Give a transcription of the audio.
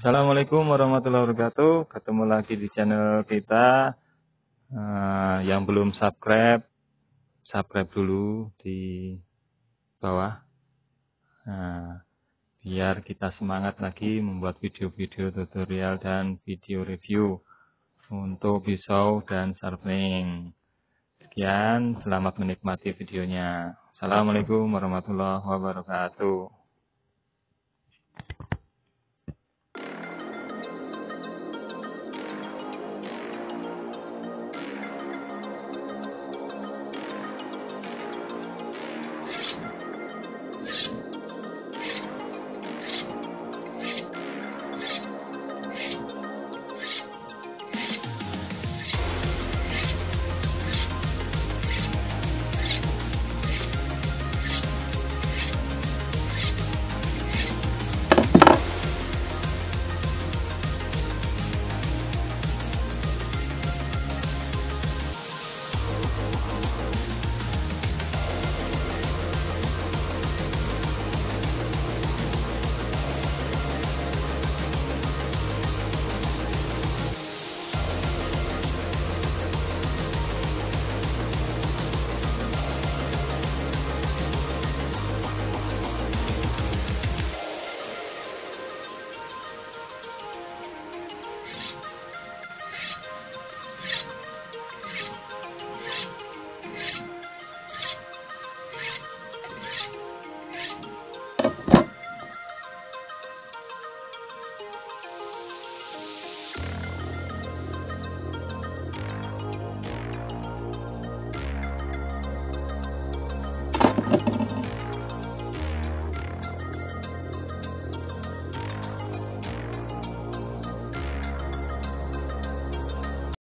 Assalamualaikum warahmatullahi wabarakatuh. Ketemu lagi di channel kita. Yang belum subscribe, subscribe dulu di bawah. Biar kita semangat lagi membuat video-video tutorial dan video review untuk pisau dan sharpening. Sekian, selamat menikmati videonya. Assalamualaikum warahmatullahi wabarakatuh.